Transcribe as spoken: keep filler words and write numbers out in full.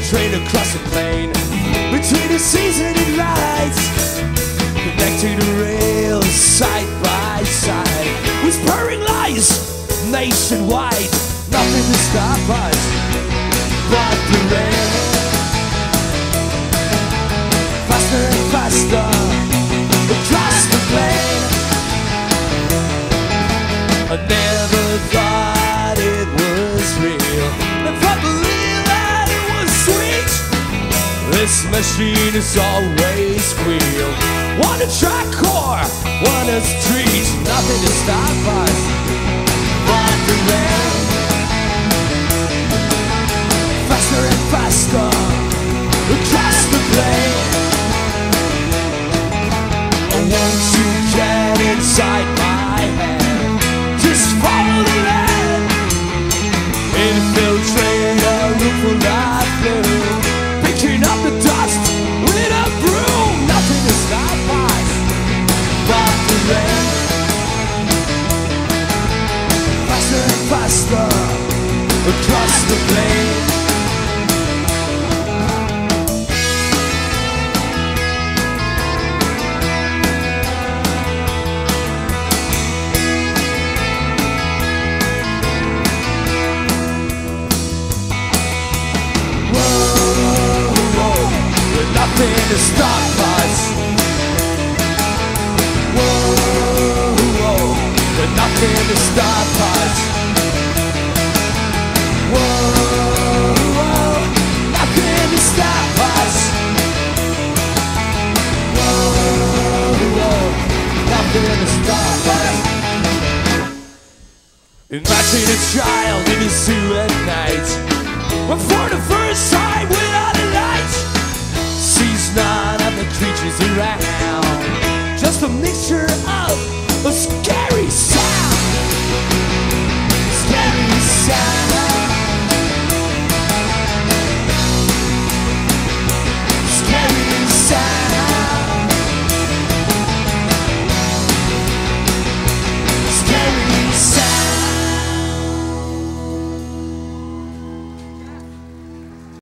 train across the plain, between the season and lights, connecting the rails side by side, whispering lies nationwide. Nothing to stop us but the rain. Faster and faster across the plain. I never thought it was real, never believed that it was sweet. This machine is always squeal. Wanna track core, wanna street. Nothing to stop us but the rain. Faster and faster across the plain. Once you get inside my head, just follow the land. Infiltrate a room full of blue, picking up the dust with a broom. Nothing to stop us but the rain. Faster and faster across the plain. Nothing to stop us. Whoa, whoa, there's nothing to stop us. Whoa, whoa, nothing to stop us. Whoa, whoa, nothing to stop us. Imagine a child in a zoo at night, but for the first time without